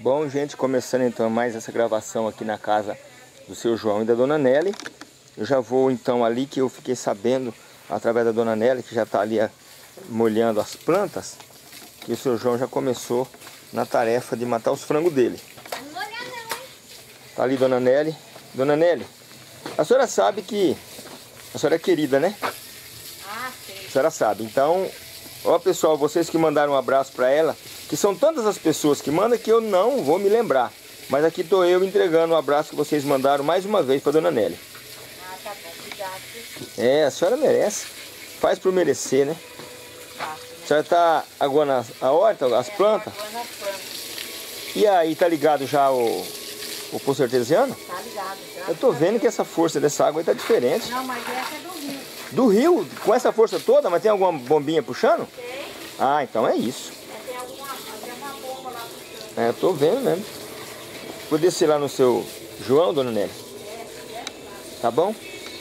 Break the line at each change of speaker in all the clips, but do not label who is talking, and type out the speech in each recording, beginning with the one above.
Bom, gente, começando então mais essa gravação aqui na casa do seu João e da dona Nelly. Eu já vou então ali, que eu fiquei sabendo através da dona Nelly, que já está ali molhando as plantas, que o seu João já começou na tarefa de matar os frangos dele.
Não molhar não, hein?
Tá ali dona Nelly. Dona Nelly, a senhora sabe que a senhora é querida, né?
Ah, sei.
A senhora sabe. Então, ó pessoal, vocês que mandaram um abraço para ela, que são tantas as pessoas que mandam que eu não vou me lembrar. Mas aqui tô eu entregando o abraço que vocês mandaram mais uma vez para dona Nelly.
Ah, tá bom. Obrigado.
É, a senhora merece. Faz por merecer, né? A senhora tá aguando a horta, as plantas?
Aguando as plantas.
E aí, tá ligado já o poço artesiano?
Tá ligado.
Eu tô vendo que essa força dessa água aí tá diferente.
Não, mas essa é do rio.
Do rio? Com essa força toda? Mas tem alguma bombinha puxando?
Tem.
Ah, então é isso.
Tem uma bomba lá puxando.
É, eu tô vendo mesmo. Vou descer lá no seu João, dona Nelly. Tá bom?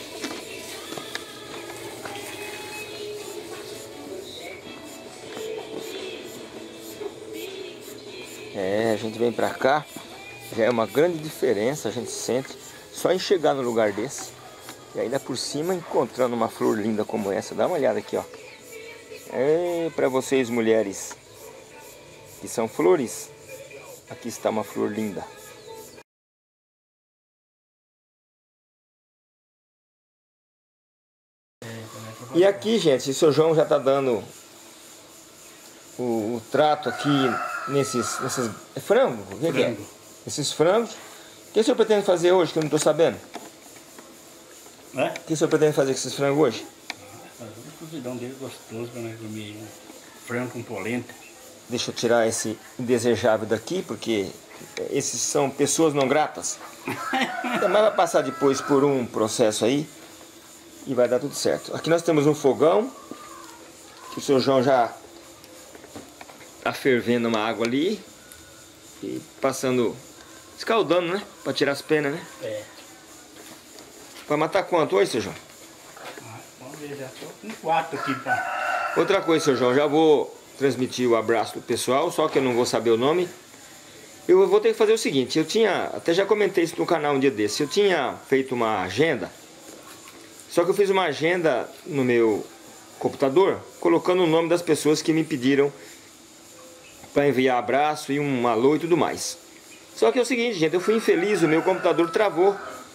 É, a gente vem pra cá, já é uma grande diferença, a gente sente só em chegar no lugar desse. E ainda por cima encontrando uma flor linda como essa. Dá uma olhada aqui, ó. É, pra vocês mulheres que são flores, aqui está uma flor linda. E aqui, gente, o seu João já tá dando o trato aqui nesses frangos. O que é? Esses frangos. O que o senhor pretende fazer hoje, que eu não tô sabendo?
É?
O que o senhor pretende fazer com esses frangos hoje?
Fazer um cozidão dele gostoso para nós comer, né? Frango com polenta.
Deixa eu tirar esse indesejável daqui, porque esses são pessoas não gratas. Mas vai passar depois por um processo aí e vai dar tudo certo. Aqui nós temos um fogão, que o seu João já tá fervendo uma água ali e passando, escaldando, né? Para tirar as penas, né?
É.
Vai matar quanto hoje, seu João?
Vamos ver, já tô com 4 aqui pra...
Outra coisa, seu João, já vou transmitir o abraço do pessoal, só que eu não vou saber o nome. Eu vou ter que fazer o seguinte, eu tinha, até já comentei isso no canal um dia desse, eu tinha feito uma agenda, só que eu fiz uma agenda no meu computador, colocando o nome das pessoas que me pediram para enviar abraço e um alô e tudo mais. Só que é o seguinte, gente, eu fui infeliz, o meu computador travou.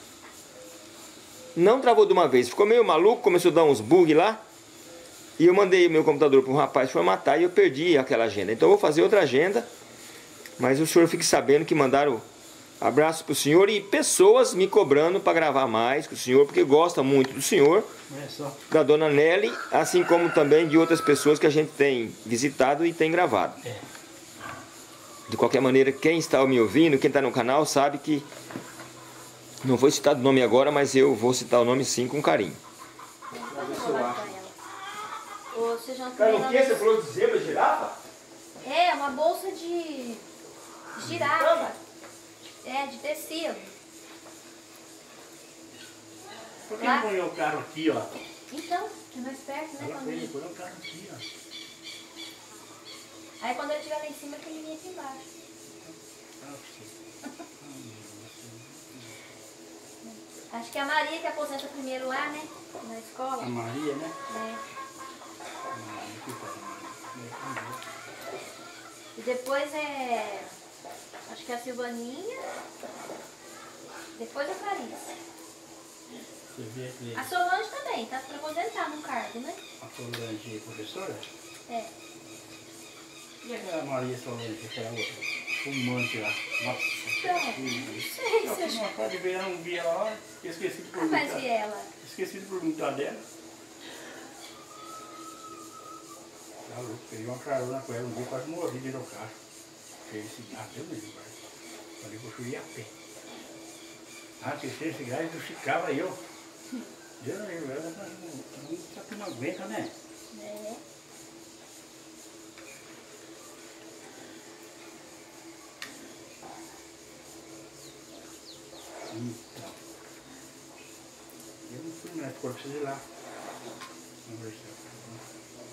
Não travou de uma vez, ficou meio maluco, começou a dar uns bugs lá. E eu mandei o meu computador para um rapaz formatar e eu perdi aquela agenda. Então eu vou fazer outra agenda, mas o senhor fique sabendo que mandaram abraço para o senhor e pessoas me cobrando para gravar mais com o senhor, porque gosta muito do senhor, da dona Nelly, assim como também de outras pessoas que a gente tem visitado e tem gravado. De qualquer maneira, quem está me ouvindo, quem está no canal, sabe que não vou citar o nome agora, mas eu vou citar o nome sim com carinho. Cara, o que? Você falou de zebra, girafa?
É, uma bolsa de girafa. É, de tecido.
Por que não põe o carro aqui, ó?
Então, é mais perto, né?
Ela põe o carro aqui, ó.
Aí quando ele estiver lá em cima, que ele vem aqui embaixo. Acho que é a Maria que aposenta primeiro lá, né? Na escola.
A Maria, né?
É. E depois acho que é a Silvaninha. Depois a Clarissa. A Solange também, tá para aposentar no cargo, né?
A Solange é professora?
É.
E a Maria Solange, aquela outra? Fumante lá. Nossa.
Então, não sei se
Uma tarde veio, eu não vi ela lá, esqueci de
Como
perguntar.
vai ver ela?
Esqueci de perguntar dela. Tá louco, peguei uma carona com ela, um dia quase morri dentro do carro. Peguei cigarro, Deus me livre. Falei que eu fui a pé. Ah, terceiro cigarro, eu ficava eu. Deus me livre, ela não aguenta, né?
É.
Então. Eu não fui na escola, preciso ir lá.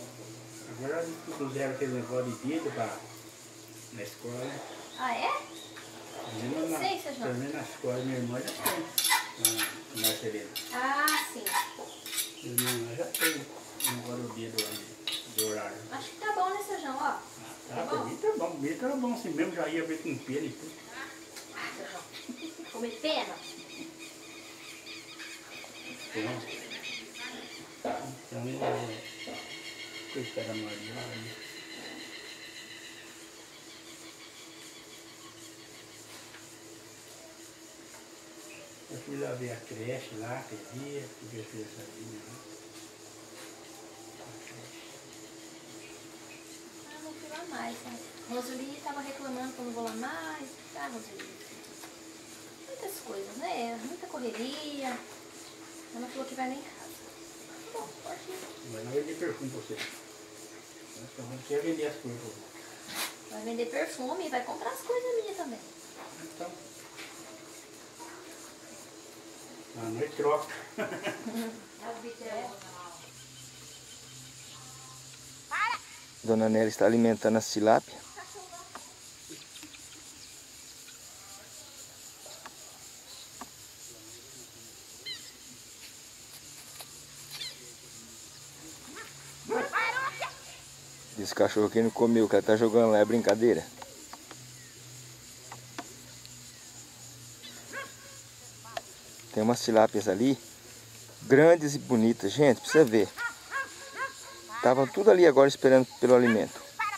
Agora eles puseram aquele negócio de dedo na escola, né?
Ah, é? Não sei, feijão.
Pelo menos na escola, minha irmã já tem. Na Serena.
Ah, sim.
Minha irmã já tem agora o dia do horário.
Acho que tá bom, né, feijão? Ó.
Tá, pra mim tá bom. Pra mim tá bom assim mesmo, já ia ver com pena e tudo.
Ah, feijão. Comer pena?
Então, coitada da Maria. Eu fui lá ver a creche lá, aquele dia, porque eu fiz essa linha lá.
Ah, não fui lá mais, né? Roseli tava reclamando que eu não vou lá mais. Tá, Roseli? Muitas coisas, né? Muita correria. Ela falou que vai lá em casa. Bom, pode ir.
Mas não vender perfume pra você. Nós quer vender as coisas pra você.
Vai vender perfume e vai comprar as coisas minhas também.
Então. À noite troca.
Dona Nélia está alimentando as tilápia. Esse cachorro aqui não comeu, o cara tá jogando lá, é brincadeira. Tem umas tilápias ali, grandes e bonitas, gente, pra você ver. Estavam tudo ali agora esperando pelo alimento.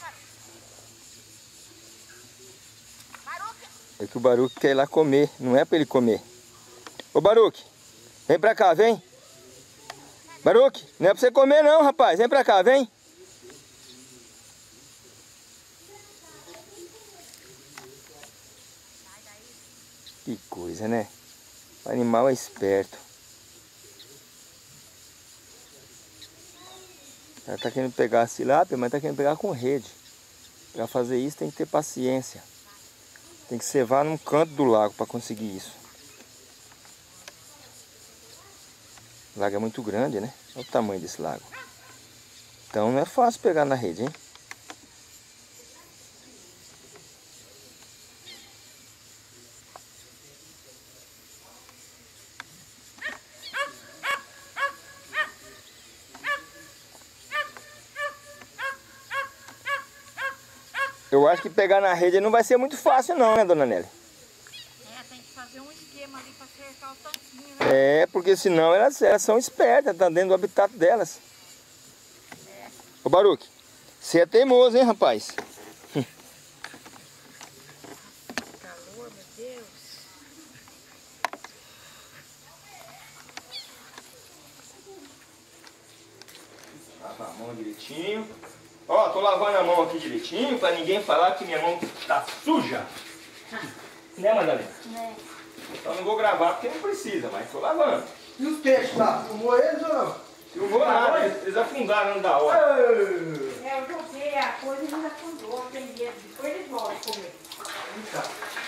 É que o Baruque quer ir lá comer, não é pra ele comer. Ô Baruque, vem pra cá, vem. Baruque, não é pra você comer não, rapaz, vem pra cá, vem. Que coisa, né? O animal é esperto. Ela tá querendo pegar a tilápia, mas tá querendo pegar com rede. Para fazer isso tem que ter paciência. Tem que cevar num canto do lago para conseguir isso. O lago é muito grande, né? Olha o tamanho desse lago. Então não é fácil pegar na rede, hein? Eu acho que pegar na rede não vai ser muito fácil não, né, Dona Nélia?
É, tem que fazer um esquema ali para cercar o tanquinho, né?
É, porque senão elas são espertas, estão dentro do habitat delas.
É.
Ô Baruque, você é teimoso, hein, rapaz?
Calor, meu Deus.
Lava a mão direitinho. Ó, tô lavando a mão aqui direitinho pra ninguém falar que minha mão tá suja. Né, Madalena?
Né?
Então não vou gravar porque não precisa, mas tô lavando.
E os peixes lá? Filmou eles ou não?
Eu vou nada, eles afundaram da hora.
É, eu joguei a coisa e ainda afundou, tem medo. Depois eles voltam comer.
Então.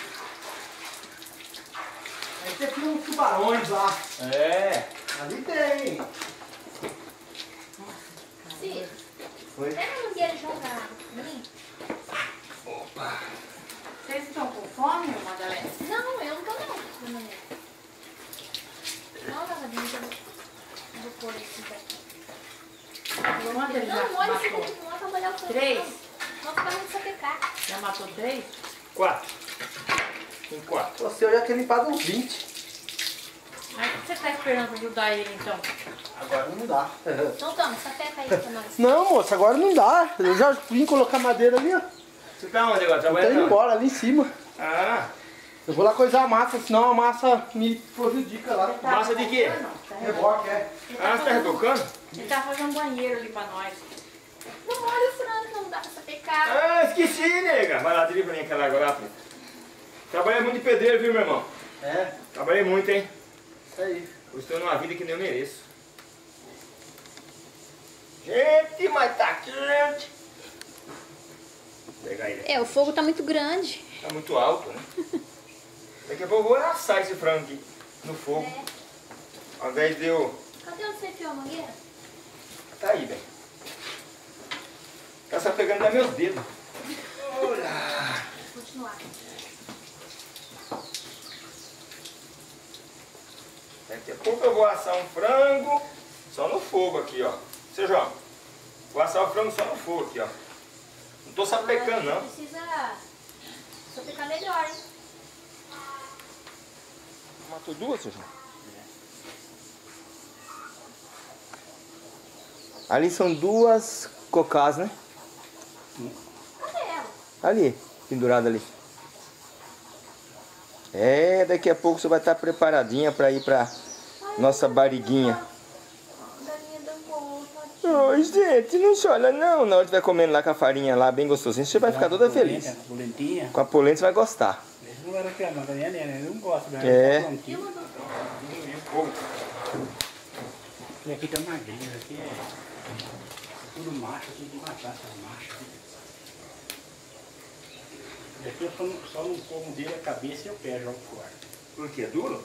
Aí você tem uns tubarões lá.
É.
Ali tem.
Sim.
Foi?
Pega a mangueira e joga água pra mim.
Opa.
Vocês estão com fome, Madalena?
Não, eu não tô não, dona Nélia. Não, lavadinha, eu vou pôr esse daqui.
Quanto ele já
Não, molha esse
matou?
daqui, não é pra molhar o frango.
3?
Não, ficar muito sapecar.
Já matou 3?
4. Tem 4.
Você eu já tinha limpado uns 20.
Mas o que você está esperando para ajudar ele, então?
Agora não dá.
Então toma, sapeca aí pra nós.
Não, moça, agora não dá. Eu já vim colocar madeira ali, ó.
Você tá onde agora?
Tô indo
Trabalhando?
embora, ali em cima.
Ah,
Eu vou lá coisar a massa, senão a massa me prejudica lá.
massa de quê?
Reboque, é.
Ah, você tá rebocando?
Ele tá fazendo um banheiro ali para nós.
Não molha o frango, não dá pra sapecar.
Ah, esqueci, nega. Vai lá, tira pra mim aquela água lá, filho. Trabalhei muito de pedreiro, viu, meu irmão?
É,
Trabalhei muito, hein?
isso aí.
Eu estou numa vida que nem eu mereço. Gente, mas tá quente. Vou pegar ele.
É, o fogo tá muito grande.
Tá muito alto, né? Daqui a pouco eu vou assar esse frango aqui no fogo.
É.
Ao invés de eu...
Cadê onde você enfiou a mangueira?
Tá aí, velho. Tá só pegando nos meus dedos. Olá.
Continuar.
Daqui a pouco eu vou assar um frango só no fogo aqui, ó. Seu João, vou assar o frango só no fogo aqui, ó. Não tô sapecando, não.
Precisa sapecar melhor, hein?
Matou duas, seu João? Ali são duas cocás, né?
Cadê ela?
Ali, pendurada ali. É, daqui a pouco você vai estar preparadinha para ir para nossa barriguinha.
Galinha da boa,
Oi, gente, não chora não. Na hora que estiver comendo lá com a farinha lá, bem gostosinho, você vai ficar toda feliz.
Polentinha.
Com a polenta você vai gostar.
Eles não eram criados, mas a Galinha não gosta, né?
É.
E aqui tá magrinho, aqui é tudo macho, tem que matar essas machas. E aqui eu só não como dele a cabeça e o pé, jogo fora.
Por quê? É duro?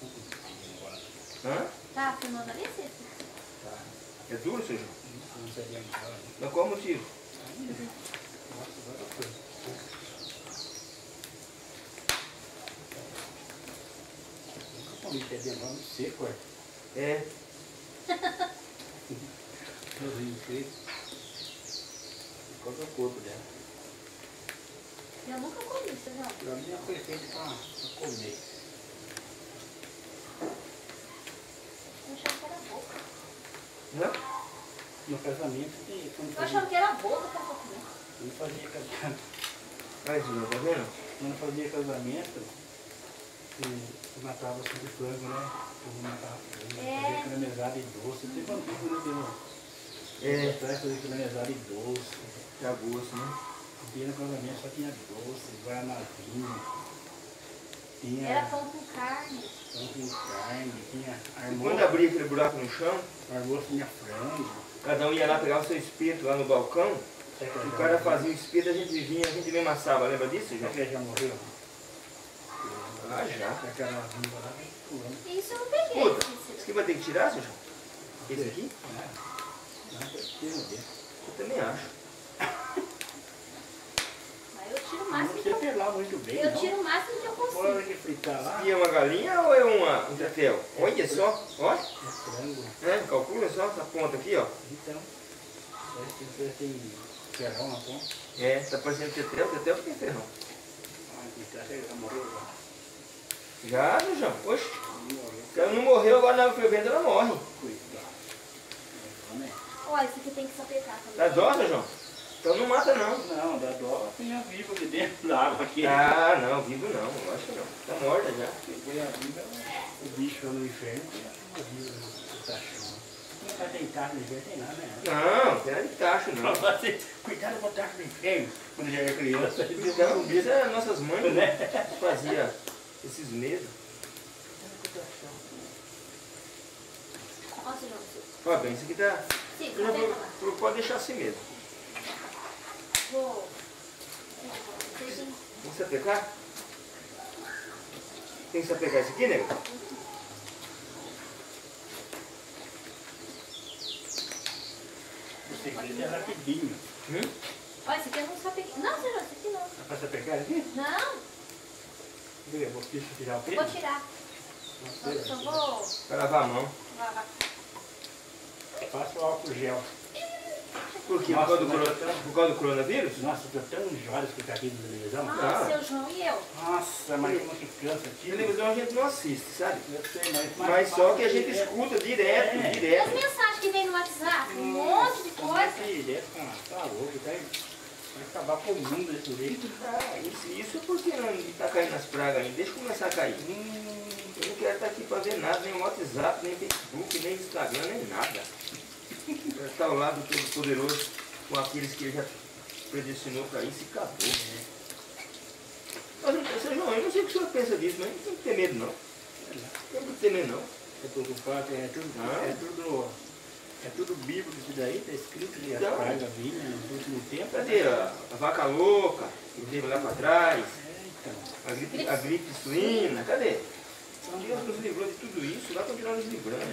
Hã?
Tá filmando ali, Cícero?
Tá.
É duro, seu João?
Não sei bem agora.
Mas qual o motivo?
Nossa, agora foi. Nunca comi pé de mão seco,
É.
Tozinho seco. Ficou do corpo dela.
Eu nunca comi, você não?
Pra mim foi feito pra comer.
Eu achava que era boca.
Hã?
No casamento,
Eu achava que era boca pra comer.
quando fazia casamento,
Aí, seu João, tá vendo?
quando fazia casamento, eu matava sempre frango, né? Eu matava frango, fazia caramelizado e doce. Não sei quanto tempo não deu. Atrás fazia caramelizado e doce.
Dá gosto, né?
O dia no casamento só tinha doce, guaranazinho. Tinha
Era pão com carne.
pão com carne, tinha
E quando abria aquele buraco no chão,
almoço tinha frango.
cada um ia lá pegar o seu espeto lá no balcão, e o cara fazia o espeto, a gente mesmo amassava, lembra disso,
Será
João?
que ele já morreu?
Ah, já.
Aquela viva lá, pulando.
Isso eu não peguei,
Puta, isso
Cícero.
aqui vai ter que tirar, seu João? Esse aqui?
Não, precisa ver.
Eu também acho.
Mas eu tiro o
Não
máximo que
precisa
eu...
pelar muito bem,
Eu
não.
tiro o máximo que eu
Fora
consigo.
de fritar lá,
E é uma galinha ou é um tetel? Olha só, ó.
é frango.
Né? Calcula só essa ponta aqui, ó.
Então, parece que você tem ferrão na ponta.
É, tá parecendo tetel que tem ferrão.
Ah, que acha que já morreu?
Já, seu João? Oxe,
Não morreu.
se ela não morreu, agora na fervendo ela morre.
Cuidado. Né?
Ó, esse aqui tem que sapecar também.
Dá dó, seu João? Então não mata não.
Não, da dó tem a viva ali dentro da água aqui.
Ah, não, vivo não, eu acho que não. Tá morta já.
Põe a viva, o bicho lá no inferno, tem a viva no tacho. Não vai deitar no inferno, tem nada, né?
Não, não tem nada de tacho não.
Cuidado com o tacho do inferno, quando já era criança.
Então, isso é nossas mães, né? Que fazia esses medos.
Ó, Cícero.
Ó, bem, isso aqui tá...
Sim,
Eu já
sapeca lá.
pode deixar assim mesmo.
Vou... Vocês têm-
Tem que sapecar? Tem que sapecar isso aqui, nego?
O segredo é rapidinho.
Ó, esse aqui eu não sapequei. Não, Cícero, esse aqui não.
Dá pra você pegar aqui?
Não,
Eu vou tirar o
eu
pelo.
vou tirar. Eu só vou
Pra lavar a mão.
lavar.
Faça o álcool gel.
Por quê?
Nossa,
Por causa do coronavírus?
Nossa, eu tô tão enjoado de ficar aqui na televisão.
Ah,
Ah.
seu João e eu.
Nossa, mas como que cansa aqui.
Televisão a gente não assiste, sabe?
Eu sei,
Mas só que a gente escuta direto,
É.
E as
direto.
mensagens que vem no WhatsApp? Um monte de coisa.
Tá louco, vai acabar com o mundo desse jeito.
Ah, isso porque não tá caindo nas pragas ainda. Deixa começar a cair. Eu não quero estar aqui para ver nada, nem WhatsApp, nem Facebook, nem Instagram, nem nada. Quero estar ao lado do Todo-Poderoso com aqueles que ele já predestinou para isso e acabou. Mas, seu João, eu não sei o que o senhor pensa disso, mas não tem que ter medo não. Não tem que ter medo não.
Eu tô ocupado, é tudo bíblico isso daí, tá escrito que as
Então.
pragas vinham no último tempo.
Cadê a vaca louca, que teve lá para trás,
Então,
a gripe suína, cadê? Deus nos livrou de tudo isso, vai continuar nos livrando.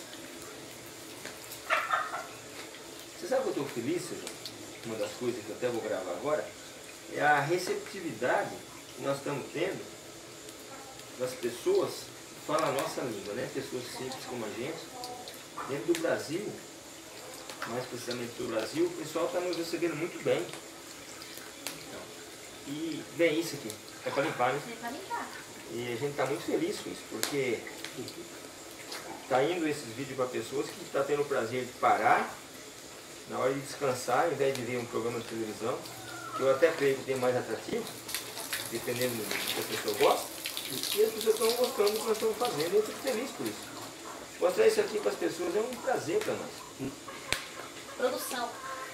Você sabe que eu estou feliz, seu João? Uma das coisas que eu até vou gravar agora é a receptividade que nós estamos tendo das pessoas fala a nossa língua, né? Pessoas simples como a gente. Dentro do Brasil, mais precisamente do Brasil, o pessoal está nos recebendo muito bem. Então, e bem, isso aqui, é para limpar, né?
É pra limpar.
E a gente está muito feliz com isso, porque está indo esses vídeos para pessoas que estão tendo o prazer de parar na hora de descansar, ao invés de ver um programa de televisão, que eu até creio que tem mais atrativo, dependendo do que a pessoa gosta, e as pessoas estão gostando do que nós estamos fazendo, e eu fico feliz por isso. Mostrar isso aqui para as pessoas é um prazer para nós.
Produção.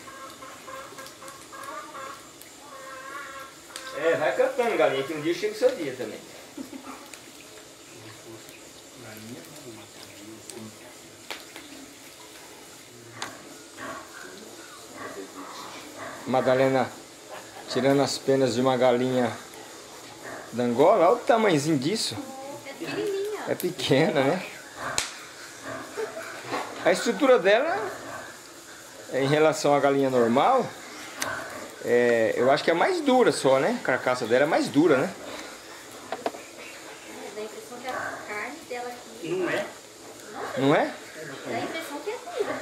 É, vai cantando, galinha, que um dia chega o seu dia também. Madalena tirando as penas de uma galinha da Angola. Olha o tamanhozinho disso.
É pequenininha.
É pequena, né? A estrutura dela, em relação à galinha normal, eu acho que é mais dura só, né? A carcaça dela é mais dura, né?
Dá a impressão que a carne dela aqui...
Não é?
Não é?
Dá a impressão que é dura.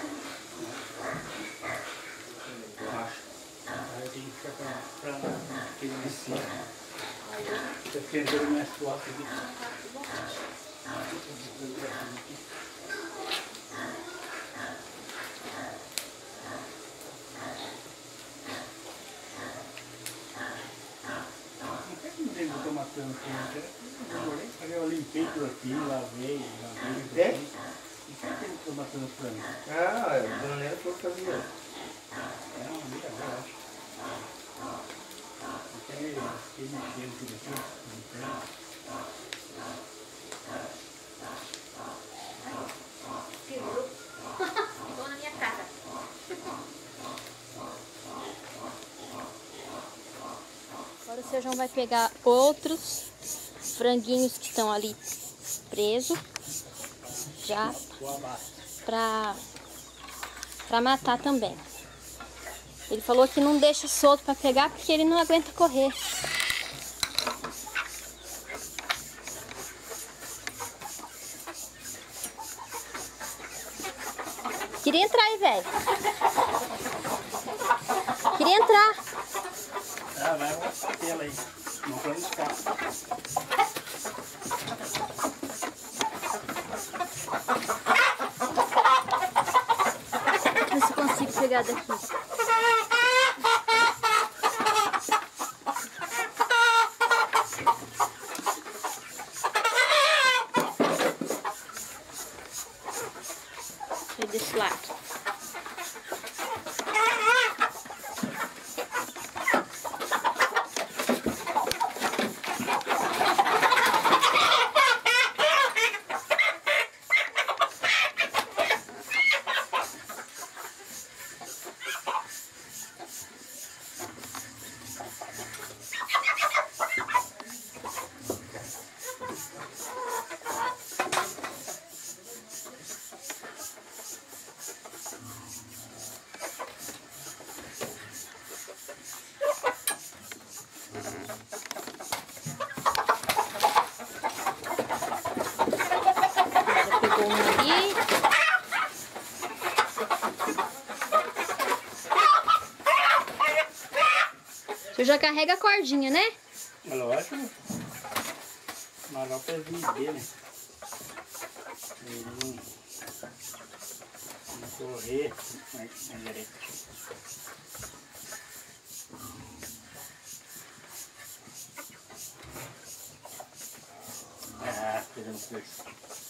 Aí tem que ficar pra aquele de cima. Tá tentando mais suave aqui. Não tem que tomar tanto tempo. Eu limpei tudo aqui, lavei.
É?
Não tem que tomar tanto pra mim.
Ah, a dona Nela falou que fazia.
Não, liga agora, acho. Fiquei mexendo tudo aqui, limpando.
Quebrou. Tô na minha cara. Agora o seu João vai pegar outros franguinhos que estão ali presos. Já pra matar também. Ele falou que não deixa solto pra pegar porque ele não aguenta correr. Queria entrar aí, velho. Queria entrar.
Ah, vai mostrar a tela aí. Não pra não escapar.
Ver se eu consigo pegar daqui. E desse lado. Pegou um ali. Você já carrega a cordinha, né?
É lógico. Mas lá pra vender, né? Ele não correr na direita. Ah, fazendo força.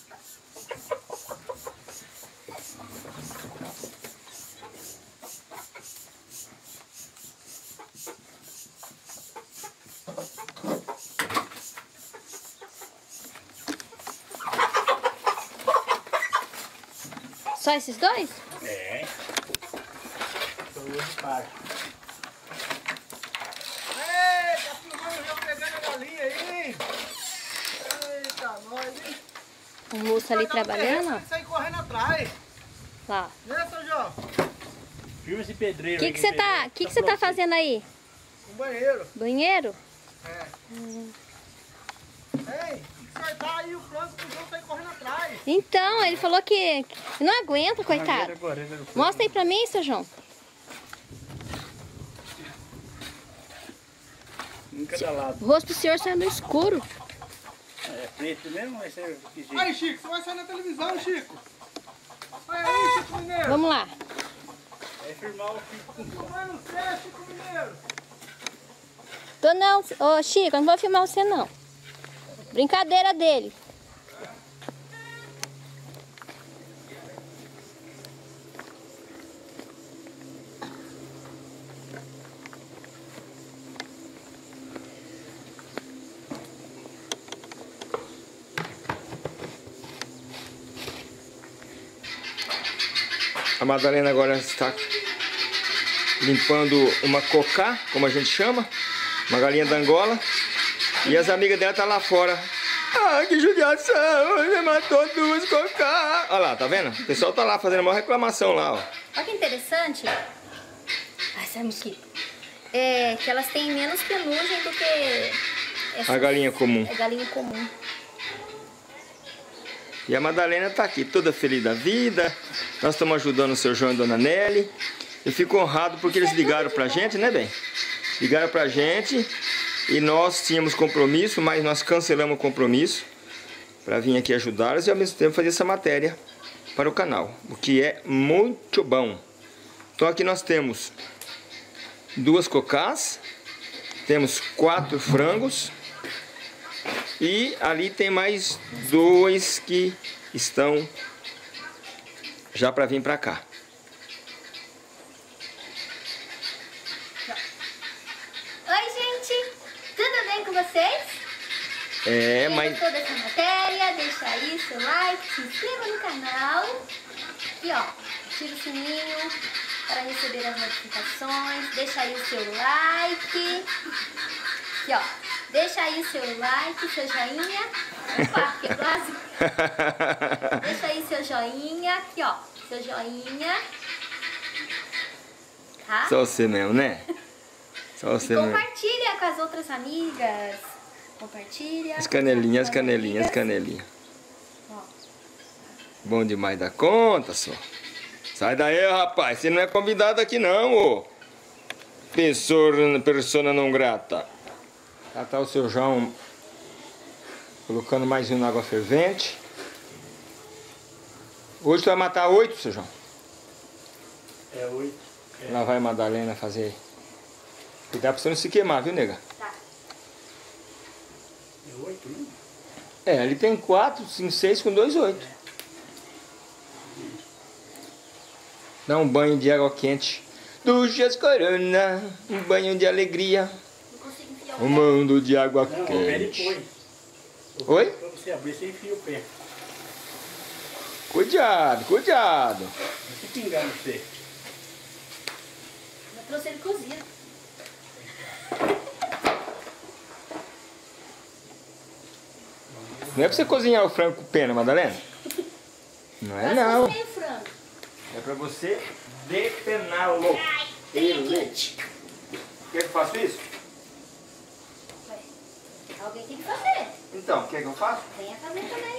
Só esses dois?
É. Tô hoje para.
Eita, filmando já pegando a galinha aí. Eita, nós, hein?
O moço ali trabalhando, ó.
Sai correndo atrás.
Lá.
Né, seu João?
Firma esse pedreiro.
O que você tá fazendo aí?
Um banheiro.
Banheiro?
É. Ei, tem que cortar aí o frango pro João
Então, ele falou que não aguenta, coitado. Mostra aí pra mim, seu João.
Nunca dá lado.
O rosto do senhor saiu no escuro.
É preto mesmo, vai ser esquisito.
Aí, Chico, você vai sair na televisão, Chico. Olha aí, Chico Mineiro.
Vamos lá.
Vai firmar o Chico.
Vai no céu, Chico Mineiro.
Tô não, ô Chico, eu não vou filmar você não. Brincadeira dele.
A Madalena agora está limpando uma cocá, como a gente chama, uma galinha da Angola. E as amigas dela estão lá fora. Ah, que judiação, você matou 2 cocá. Olha lá, tá vendo? O pessoal tá lá fazendo uma reclamação lá, ó.
Olha que interessante. Ai, sai mosquito. É que elas têm menos penugem do que
A galinha comum.
É galinha comum.
E a Madalena tá aqui, toda feliz da vida. Nós estamos ajudando o seu João e a dona Nelly. Eu fico honrado porque eles ligaram pra gente, né, bem? Ligaram pra gente e nós tínhamos compromisso, mas nós cancelamos o compromisso para vir aqui ajudá-los e ao mesmo tempo fazer essa matéria para o canal, o que é muito bom. Então aqui nós temos 2 cocás, temos 4 frangos e ali tem mais 2 que estão já para vir para cá.
Oi, gente! Tudo bem com vocês?
É,
Quem
mas
gostou dessa matéria, deixa aí seu like, se inscreva no canal. E ó, ativa o sininho para receber as notificações. Deixa aí o seu like. Aqui ó, deixa aí o seu like, seu joinha. Opa, que quase. Deixa aí seu joinha, aqui ó, seu joinha. Tá?
só você mesmo, né? Só você
E
mesmo.
compartilha com as outras amigas. Compartilha.
As canelinhas, as canelinhas, as canelinhas. Bom demais da conta, só. Sai daí, rapaz. Você não é convidado aqui, não, ô. Persona não grata. Já tá o seu João colocando mais um na água fervente. Hoje tu vai matar 8, seu João.
É 8.
Lá vai a Madalena fazer. Cuidado pra você não se queimar, viu, nega?
Tá.
É 8, né?
É, ali tem 4, 5, 6 com 2, 8. Dá um banho de água quente. Duchas Corona, um banho de alegria.
Não consigo enfiar
Um mundo de água
Não, o pé
quente.
depois.
Oi?
Pra você abrir, você enfia o pé.
Cuidado, cuidado.
Não se pingar no pé.
Eu trouxe ele cozido.
Não é pra você cozinhar o frango com pena, Madalena? Não é
Mas
não.
cozinhei o frango.
É pra você depená-lo.
Ele.
Quer que eu faça isso?
Ué, alguém tem que fazer.
Então, quer que eu faça?
Venha fazer também.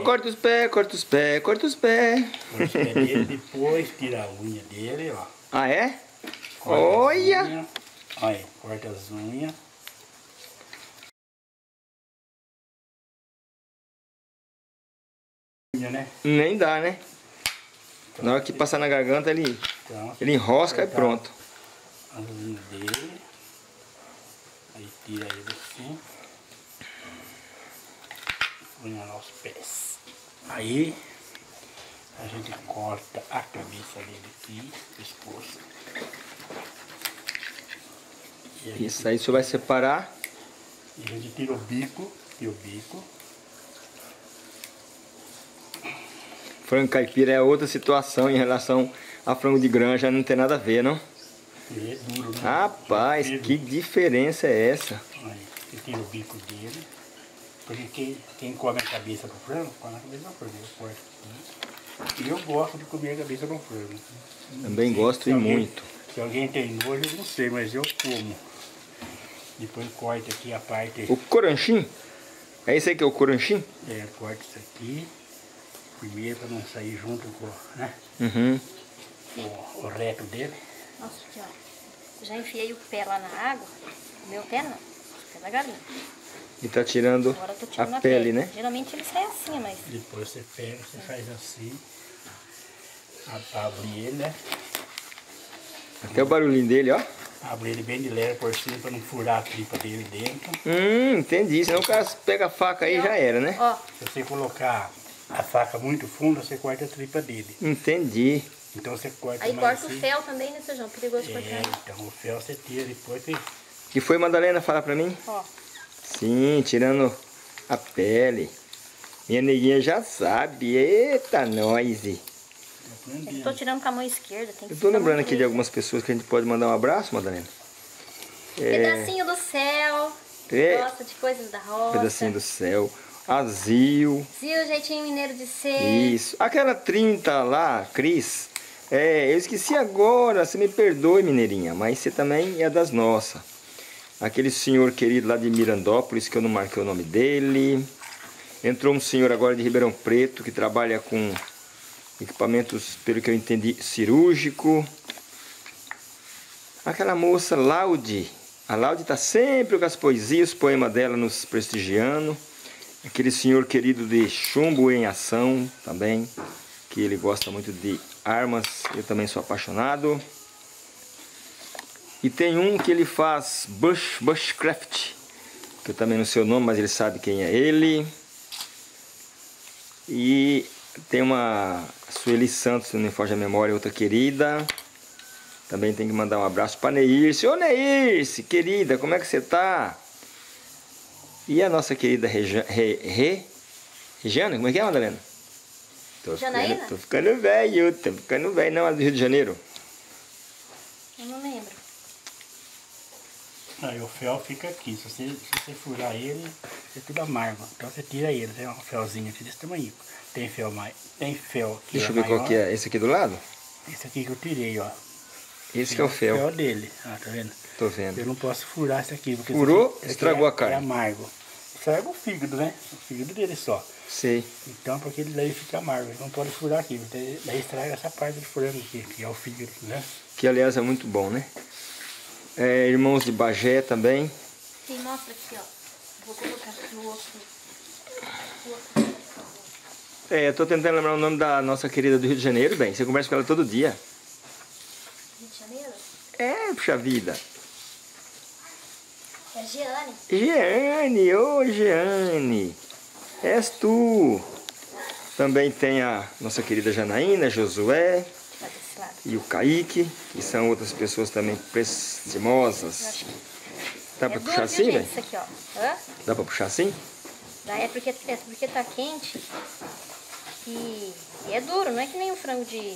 corta os pés, corta os pés, corta os pés.
Corta os pés dele, depois tira a unha dele, ó.
Ah, é?
Corta
Olha!
as unhas. Olha, corta as unhas. Unha, né?
Nem dá, né? Na hora que passar na garganta, ele enrosca e pronto.
As unhas dele. Aí tira ele assim. Unha lá os pés. Aí a gente corta a cabeça dele aqui, pescoço.
Isso aí você vai separar.
E a gente tira o bico e o bico.
Frango caipira é outra situação em relação a frango de granja, não tem nada a ver, não?
Ele é duro, né?
Rapaz, que diferença é essa?
Aí, você tira o bico dele. Porque quem come a cabeça do frango, come a cabeça do frango. Eu corto aqui. E eu gosto de comer a cabeça do frango.
Também gosto e muito.
Se alguém tem nojo, eu não sei, mas eu como. Depois corta aqui a parte.
O coranchim? É isso aí que é o coranchim?
É, corta isso aqui. Primeiro para não sair junto com, né?
Uhum.
O reto dele.
Nossa, aqui, ó. Já enfiei o pé lá na água. O meu pé não. O pé da galinha.
E tá tirando
Agora eu tô tirando
a pele, né?
Geralmente ele sai assim, mas...
Depois você pega, você faz assim. Abre ele, né?
Até o barulhinho dele, ó.
Abre ele bem de leve por cima para não furar a tripa dele dentro.
Entendi. Senão o cara pega a faca aí e já era, né?
Ó,
Se você colocar a faca muito funda, você corta a tripa dele.
Entendi.
Então você corta
aí
mais
corta
assim.
o fel também, né, seu João? Perigoso de cortar.
Então o fel você tira depois e...
Que foi, Madalena? Fala pra mim.
Ó,
Sim, tirando a pele. Minha neguinha já sabe. Eita, nós.
eu tô tirando com a mão esquerda. Tem que
Eu tô lembrando aqui de algumas pessoas que a gente pode mandar um abraço, Madalena.
Pedacinho do céu.
É.
Gosta de coisas da roça.
Pedacinho do céu. Azil.
Zil, jeitinho mineiro de ser.
Isso. Aquela 30 lá, Cris. Eu esqueci agora. Você me perdoe, mineirinha. Mas você também é das nossas. Aquele senhor querido lá de Mirandópolis, que eu não marquei o nome dele. Entrou um senhor agora de Ribeirão Preto, que trabalha com equipamentos, pelo que eu entendi, cirúrgico. Aquela moça, Laude. A Laude está sempre com as poesias, os poemas dela nos prestigiando. Aquele senhor querido de Chumbo em Ação, também, que ele gosta muito de armas. Eu também sou apaixonado. E tem um que ele faz bushcraft, que eu também não sei o nome, mas ele sabe quem é ele. E tem uma Sueli Santos, se não me foge a memória, outra querida. Também tem que mandar um abraço para Neirce. Ô Neirce, querida, como é que você tá? E a nossa querida Regiana, como é que é, Madalena? Tô ficando velho, não, é do Rio de Janeiro.
Eu não lembro.
Aí o fel fica aqui. Se você furar ele, é tudo amargo. Então você tira ele. Tem um felzinho aqui desse tamanho. Tem fel que
Deixa eu ver qual que é. Esse aqui do lado?
Esse aqui que eu tirei, ó.
Esse que é o fel.
O fel dele. Ah, tá vendo?
Tô vendo.
Eu não posso furar esse aqui. Porque
Furou,
esse aqui
estragou a carne.
É amargo. Estraga o fígado, né? O fígado dele só.
Sei.
Então, porque ele daí fica amargo. Não pode furar aqui. Daí estraga essa parte de furando aqui, que é o fígado, né?
Que aliás é muito bom, né? Irmãos de Bagé também.
Sim, mostra aqui, ó. Vou colocar no outro.
Eu tô tentando lembrar o nome da nossa querida do Rio de Janeiro, bem. Você conversa com ela todo dia.
Rio de Janeiro?
Puxa vida.
É Giane.
Giane, ô Giane. És tu. Também tem a nossa querida Janaína, Josué
Vai desse lado.
e o Kaique, que são outras pessoas também prestimosas. Dá pra puxar assim, velho?
Isso aqui, ó. Hã?
Dá pra puxar assim?
Dá, é porque tá quente e é duro, não é que nem o frango de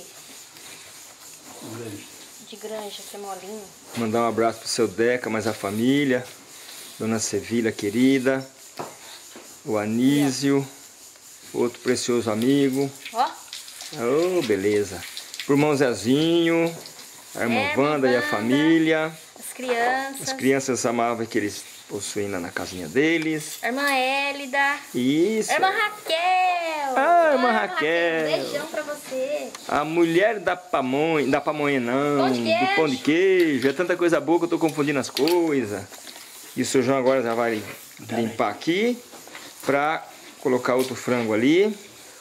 granja, que é molinho.
Mandar um abraço pro seu Deca, mais a família. Dona Sevilha, querida. O Anísio. Outro precioso amigo.
Ó.
Oh, beleza. Pro irmão Zezinho. A irmã Wanda e a família.
As crianças.
As crianças amavam aqueles possuem lá na casinha deles.
A irmã Hélida.
Isso.
A irmã Raquel.
Ah, irmã Raquel.
Beijão pra você.
A mulher da pamonha não,
Pão de queijo.
do pão de queijo. É tanta coisa boa que eu tô confundindo as coisas. E o seu João agora já vai limpar aqui pra colocar outro frango ali.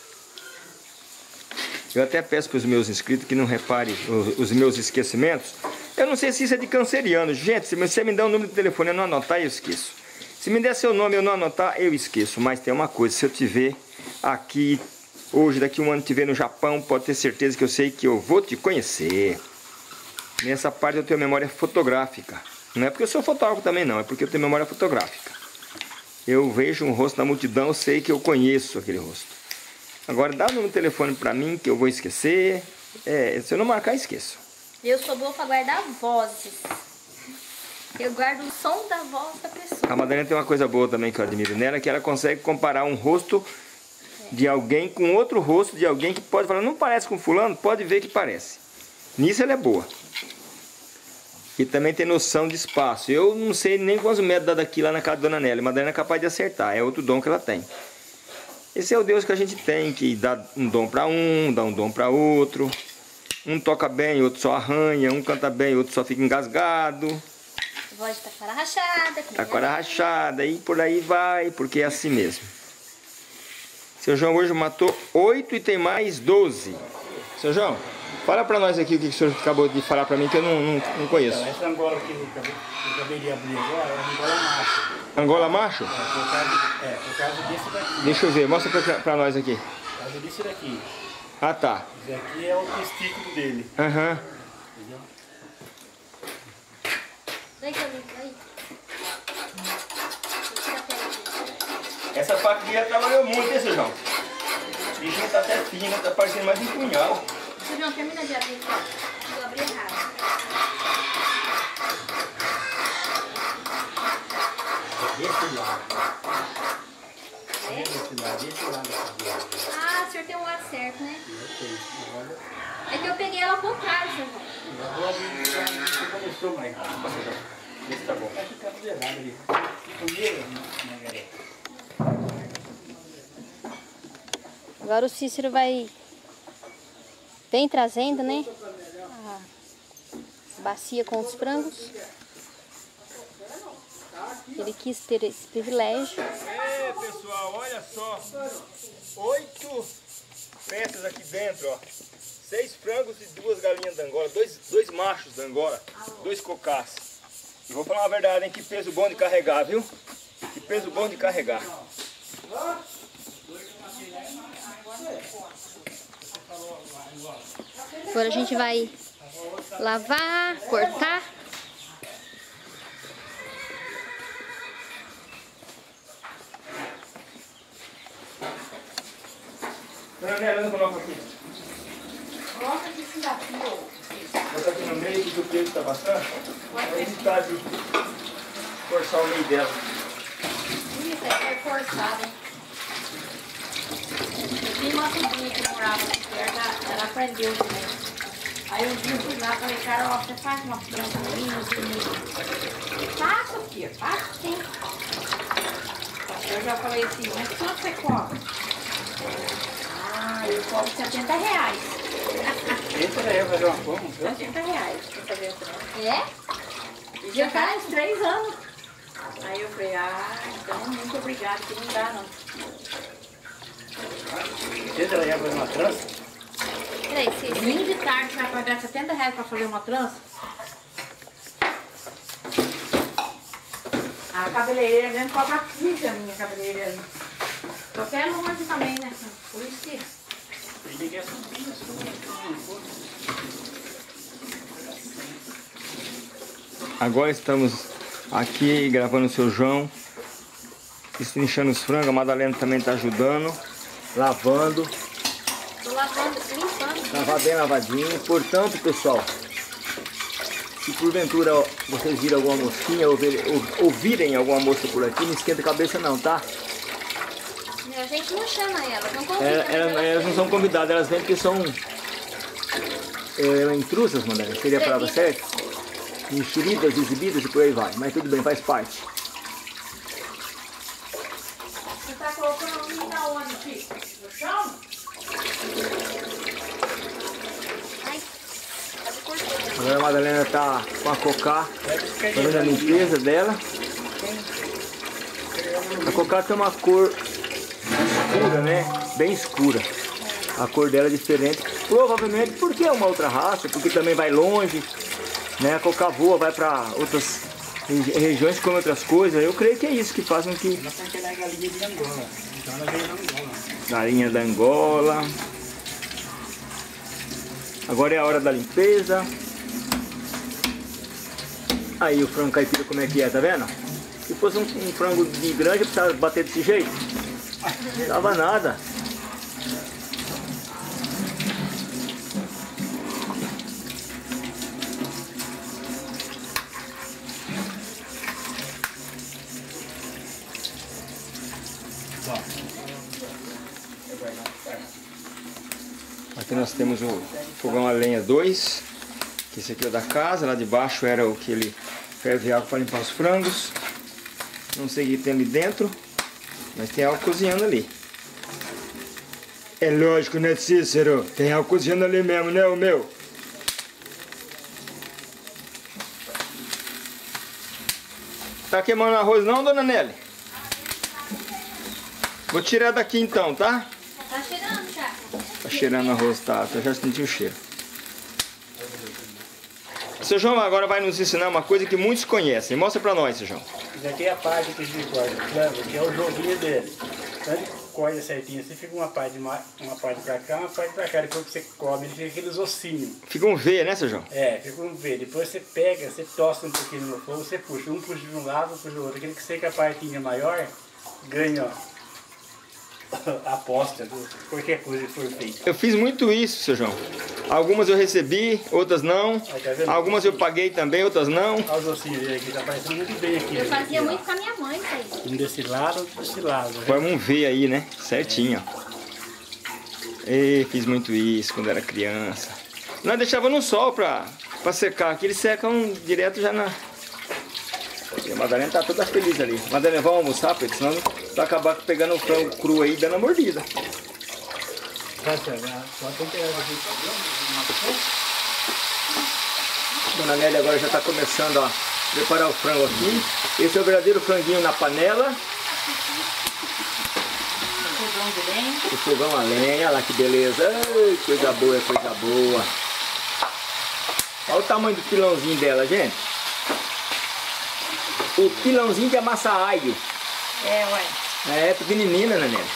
Eu até peço para os meus inscritos que não reparem os meus esquecimentos. Eu não sei se isso é de canceriano. Gente, se você me dá um número de telefone eu não anotar, eu esqueço. Se me der seu nome eu não anotar, eu esqueço. Mas tem uma coisa, se eu te ver aqui hoje, daqui um ano te ver no Japão, pode ter certeza que eu sei que eu vou te conhecer. Nessa parte eu tenho memória fotográfica. Não é porque eu sou fotógrafo também não, é porque eu tenho memória fotográfica. Eu vejo um rosto na multidão, eu sei que eu conheço aquele rosto. Agora dá o número de telefone pra mim que eu vou esquecer. Se eu não marcar, esqueço.
Eu sou boa pra guardar vozes. Eu guardo o som da voz da pessoa.
A Madalena tem uma coisa boa também que eu admiro nela, que ela consegue comparar um rosto de alguém com outro rosto de alguém que pode falar, não parece com fulano, pode ver que parece. Nisso ela é boa. E também tem noção de espaço. Eu não sei nem quantos metros dá daqui lá na casa da Dona Nélia. A Madalena é capaz de acertar, é outro dom que ela tem. Esse é o Deus que a gente tem, que dá um dom para um, dá um dom para outro. Um toca bem, outro só arranha. Um canta bem, outro só fica engasgado.
A voz tá com a rachada.
Tá com a rachada e por aí vai, porque é assim mesmo. Seu João hoje matou 8 e tem mais 12. Seu João, fala pra nós aqui o que o senhor acabou de falar pra mim, que eu não conheço.
Então, essa Angola que eu acabei de abrir agora é Angola macho.
Angola macho?
Por causa desse daqui.
Deixa eu ver, mostra pra nós aqui.
Por causa desse daqui.
Ah, tá.
Esse aqui é o testículo dele.
Aham.
Entendeu?
Vem comigo, aí.
Essa faca aqui já trabalhou muito, hein, seu João? O bichinho tá até fino, tá parecendo mais um punhal.
Seu João, termina de abrir aqui. Eu abri errado.
Desse lado. Desse lado.
Ah, o senhor tem um lado certo, né?
Eu tenho. Olha.
É que eu peguei ela ao contrário, seu João.
Eu vou abrir você começou, mas esse tá bom. Vai ficar tudo errado ali. Primeiro, Margareta.
Agora o Cícero vem trazendo, né? A bacia com os frangos. Ele quis ter esse privilégio.
Pessoal, olha só. 8 peças aqui dentro, ó. 6 frangos e 2 galinhas da Angola. Dois machos da Angola. 2 cocás. E vou falar uma verdade, hein? Que peso bom de carregar, viu? Que peso bom de carregar.
Agora a gente vai lavar, cortar.
Coloca aqui.
Coloca esse desafio.
Bota aqui no meio, que o peso está bastante. Vou evitar de forçar o meio dela.
Isso é forçado, hein? Eu tinha uma sobrinha que morava aqui perto, ela aprendeu também. Aí um dia eu fui lá e falei, Carol, você faz uma planta minha? Faço, filha, faço sim. Eu já falei assim, mas quanto você cobra? Ah, eu cobro R$70.
Esse daí vai fazer uma forma,
R$70 pra fazer a planta.
É?
Já faz 3 anos. Aí eu falei, então muito obrigada, que não dá não.
Esse daí vai fazer uma trança.
Peraí, Cícero.
Domingo de tarde você vai pagar R$70 pra fazer uma trança? A cabeleireira mesmo cobra 15 a minha cabeleireira. Qualquer longe também, né? Por isso que...
Ele quer subir,
Agora estamos aqui gravando o seu João, destrinchando os frangos. A Madalena também está ajudando, lavando.
Tô lavando, limpando.
Lavar bem lavadinho. Portanto, pessoal, se porventura vocês viram alguma mosquinha ou ouvirem alguma mosca por aqui, não esquenta a cabeça não, tá?
A gente não chama elas, não convida.
Elas não são convidadas, elas vêm porque são intrusas, Madalena, seria a palavra certa? Enxeridas, exibidas e por aí vai, mas tudo bem, faz parte.
colocando a menina onde aqui? No chão?
Agora a Madalena tá com a Cocá fazendo a limpeza dela. A Cocá tem uma cor escura, né? Bem escura. A cor dela é diferente. Provavelmente porque é uma outra raça, porque também vai longe, né? A Cocá voa, vai para outras regiões com outras coisas. Eu creio que é isso que faz com que... Galinha da Angola. Agora é a hora da limpeza. Aí o frango caipira como é que é, tá vendo? Se fosse um frango de granja, precisava bater desse jeito. Não dava nada. Aqui nós temos o fogão a lenha 2, que esse aqui é o da casa, lá de baixo era o que ele ferve água para limpar os frangos. Não sei o que tem ali dentro, mas tem algo cozinhando ali. É lógico, né, Cícero? Tem algo cozinhando ali mesmo, né, o meu? Tá queimando arroz não, dona Nelly? Vou tirar daqui então, tá?
Tá cheirando já.
Tá cheirando arroz, tá? Eu já senti o cheiro. Seu João agora vai nos ensinar uma coisa que muitos conhecem. Mostra pra nós, seu João.
Isso aqui é a parte que a gente corta, que é o joguinho dele. Quando ele corta certinho, assim fica uma parte pra cá, uma parte pra cá. Depois que você come, ele fica aqueles ossinhos.
Fica um V, né, seu João?
É, fica um V. Depois você pega, você tosta um pouquinho no fogo, você puxa. Um puxa de um lado, um puxa do outro. Aquele que seca a partinha maior, ganha, ó. Aposta, qualquer coisa que for feita.
Eu fiz muito isso, seu João. Algumas eu recebi, outras não. Algumas eu paguei também, outras não.
Olha os ossinhos dele aqui, tá parecendo muito bem aqui.
Eu fazia
aqui,
muito com a minha mãe, isso aí.
um desse lado, outro desse lado. Né?
Vamos ver aí, né? Certinho. E fiz muito isso quando era criança. Nós deixava no sol pra secar. Aqui eles secam direto já na... E a Madalena tá toda feliz ali. Madalena, vamos almoçar, porque senão vai acabar pegando o frango cru aí e dando a mordida. Dona Nélia agora já está começando a preparar o frango aqui. Esse é o verdadeiro franguinho na panela. O fogão a lenha, olha lá que beleza. Ai, coisa boa, coisa boa. Olha o tamanho do pilãozinho dela, gente. O pilãozinho de amassa alho.
É, ué.
É, pequenininha, né, Nélia?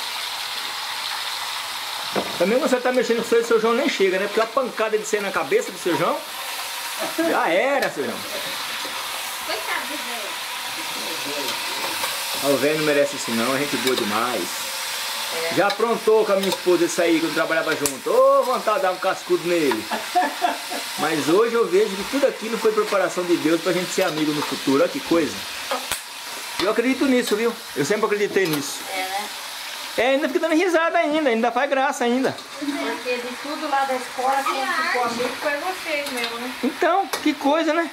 Também você tá mexendo com o seu João nem chega, né? Porque a pancada de ser na cabeça do seu João já era, seu João.
Coitado do velho.
O velho não merece isso não, a gente boa demais. Já aprontou com a minha esposa isso aí quando trabalhava junto. Ô, vontade de dar um cascudo nele. Mas hoje eu vejo que tudo aquilo foi preparação de Deus pra gente ser amigo no futuro. Olha que coisa. Eu acredito nisso, viu? Eu sempre acreditei nisso.
É, né?
É, ainda fica dando risada ainda faz graça ainda.
Porque de tudo lá da escola, quem ficou amigo foi vocês mesmo, né?
Então, que coisa, né?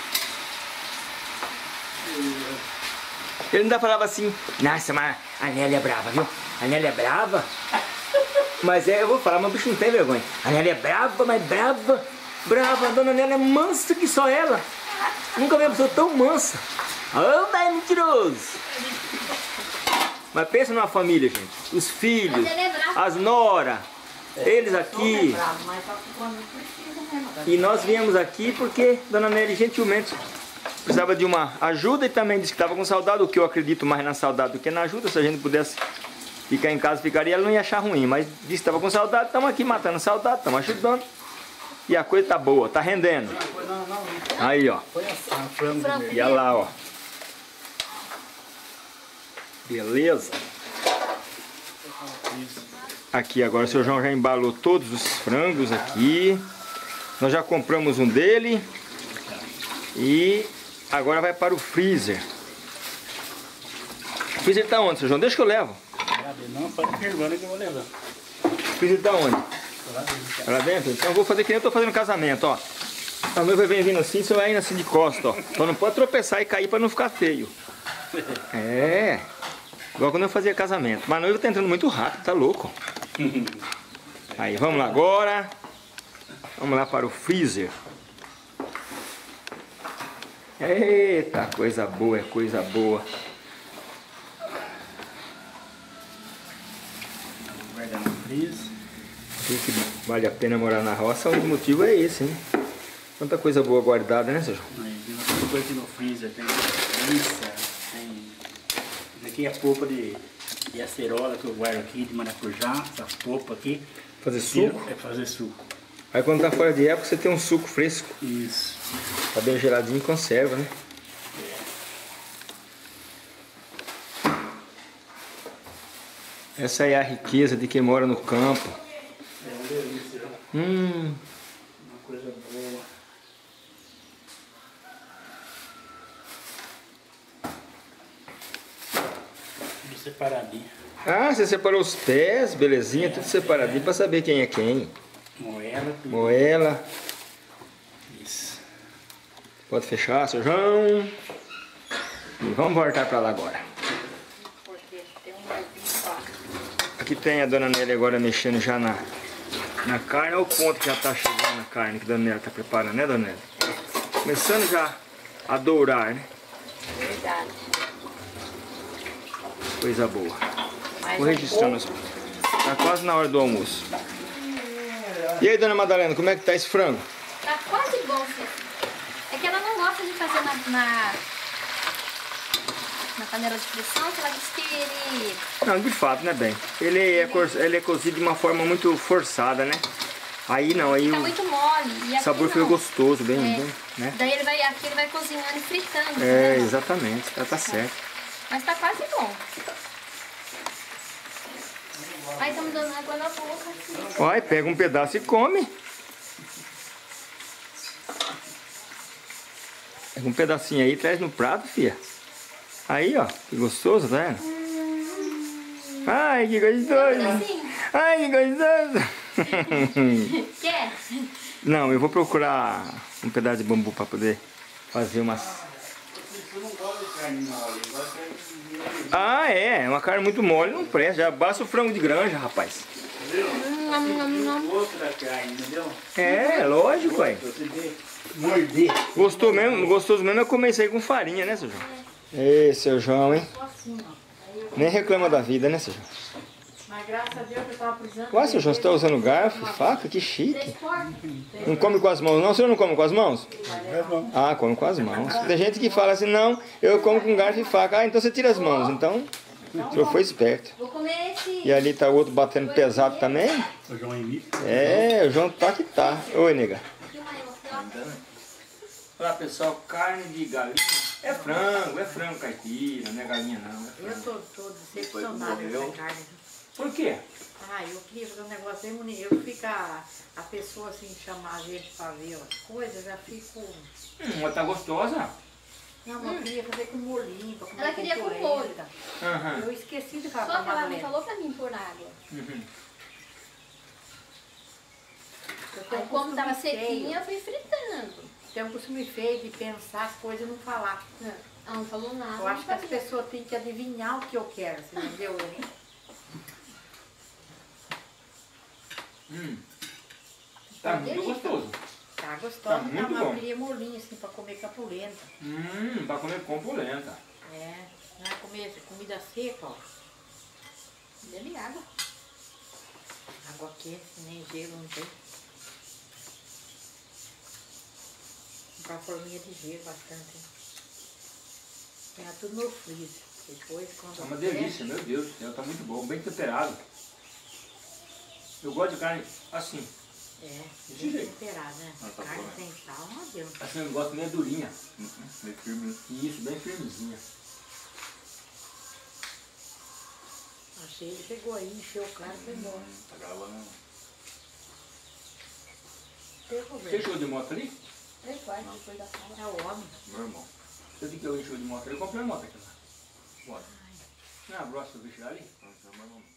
Ele ainda falava assim, nossa, mas a Nélia é brava, viu? A Nélia é brava. Mas eu vou falar, mas o bicho não tem vergonha. A Nélia é brava, mas brava. Brava, a dona Nélia é mansa que só ela. Nunca vi uma pessoa tão mansa. Oh, mas é mentiroso. Mas pensa numa família, gente. Os filhos, as noras, eles aqui.
Mas só que quando precisa mesmo.
E nós viemos aqui porque Dona Nélia gentilmente precisava de uma ajuda e também disse que estava com saudade, o que eu acredito mais na saudade do que na ajuda. Se a gente pudesse ficar em casa, ficaria, ela não ia achar ruim. Mas disse que estava com saudade, estamos aqui matando saudade, estamos ajudando. E a coisa tá boa, tá rendendo. Aí, ó. E olha lá, ó. Beleza? Aqui agora o seu João já embalou todos os frangos aqui. Nós já compramos um dele. E agora vai para o freezer. O freezer tá onde, seu João? Deixa que eu levo.
Não, pode perguntar que eu vou levar.
O freezer tá onde? Lá dentro? Então eu vou fazer que nem eu tô fazendo casamento, ó. A noiva vem vindo assim, você vai indo assim de costa, ó. Só não pode tropeçar e cair para não ficar feio. É. Igual quando eu fazia casamento. Mas a noiva tá entrando muito rápido, tá louco. Aí, vamos lá agora. Vamos lá para o freezer. Eita, coisa boa, é coisa boa.
Guardar no freezer.
Por que vale a pena morar na roça, o motivo é esse, né? Quanta coisa boa guardada, né, seu João?
Tem uma coisa aqui no freezer, tem linguiça, tem... Isso aqui é polpa de acerola que eu guardo aqui, de maracujá, essa polpa aqui.
Fazer suco?
É fazer suco.
Aí quando tá fora de época você tem um suco fresco.
Isso.
Tá bem geladinho e conserva, né? Essa é a riqueza de quem mora no campo.
É uma delícia, né? Uma coisa boa. Tudo separadinho.
Ah, você separou os pés, belezinha, tudo separadinho pra saber quem é quem.
Moela. Tudo.
Moela.
Isso.
Pode fechar, seu João. E vamos voltar pra lá agora.
Porque tem um nervinho só.
Aqui tem a dona Nélia agora mexendo já na carne. Olha o ponto que já tá chegando a carne que a dona Nélia tá preparando, né, dona Nélia? Começando já a dourar, né?
Verdade.
Coisa boa.
Mas
Vou registrando. Tá quase na hora do almoço. E aí, dona Madalena, como é que tá esse frango?
Tá quase bom, filho. É que ela não gosta de fazer na panela de pressão, que ela diz que ele...
Não, de fato, né, bem? Ele é cozido de uma forma muito forçada, né? Aí não, aí
Fica
o
muito mole. E
sabor
aqui
fica
não.
gostoso, bem,
É.
bem, né?
Daí aqui ele vai cozinhando e fritando.
É,
né?
exatamente, tá certo.
Mas tá quase bom. Ai, tá me dando água na boca. Filho.
Vai, pega um pedaço e come. Pega um pedacinho aí e traz no prato, filha. Aí, ó, que gostoso, tá vendo? Ai, que gostoso.
Assim.
Ai, que gostoso.
Quer?
Não, eu vou procurar um pedaço de bambu para poder fazer umas...
Eu não gosto de carne mole, eu gosto de...
Ah, é uma carne muito mole, não presta. Já basta o frango de granja, rapaz.
Entendeu? O gosto da carne, entendeu?
É, lógico, aí.
Você vê, morder.
Gostoso mesmo é comer isso aí com farinha, né, seu João? Ei, seu João, hein?
só assim, ó. Aí eu...
Nem reclama da vida, né, seu João?
Mas graças a Deus eu tava precisando...
Ué, seu João, você tá usando garfo e faca? Que chique.
Forte.
Não come com as mãos, não? O senhor não come com as mãos? Ah, come com as mãos. Tem gente que fala assim, não, eu como com garfo e faca. Ah, então você tira as mãos. Então, o senhor foi esperto.
Vou comer esse...
E ali tá o outro batendo pesado também.
O João imita.
É, o João tá que tá. Oi, nega. Olá, pessoal, carne de galinha é frango caipira, não é galinha não.
Eu tô decepcionada com essa carne.
Por quê?
Ah, eu queria fazer um negócio bem bonito. Eu fico a pessoa assim, chamar a gente pra ver as coisas, eu já fico...
Mas tá gostosa.
Não, mas eu queria fazer com molhinho, pra comer
Ela queria com
polenta.
molho.
Aham.
Eu esqueci de falar
Só
pra
que ela me
Madalena.
falou pra mim pôr água.
Uhum.
Eu tenho
Aí
um
como tava
costume feio.
sequinha, eu fui fritando.
Tenho um costume feio de pensar as coisas e não falar.
Ela não falou nada.
Eu acho que
não
as
sabia.
pessoas têm que adivinhar o que eu quero, você entendeu?
Tá muito gostoso.
Tá gostosa,
Tá muito
mas
bom.
eu queria molhinho assim pra comer com a polenta.
Pra comer com polenta.
É, não é comer comida seca, ó.
Bebe água.
Água quente, nem gelo, não tem. Comprar forminha de gelo bastante. Tem tudo no freezer. Depois, quando
É uma delícia, meu Deus do céu, tá muito bom, bem temperado. Eu gosto de carne assim.
É,
Desse
bem
jeito.
temperado, né?
Ah, tá
Carne
bom, né?
sem sal, não adianta.
Assim eu gosto meio durinha.
Bem firme.
Isso, bem firmezinha.
Achei, ele pegou aí, encheu o cara e foi embora.
Tá gravando.
Tem
Você
problema.
encheu de moto ali?
3 quartos depois da sala.
É o homem.
Meu irmão.
Você viu que eu encheu de moto ali? Eu comprei uma moto aqui lá. Bora. Não, abraço o bicho ali?
Não, meu irmão.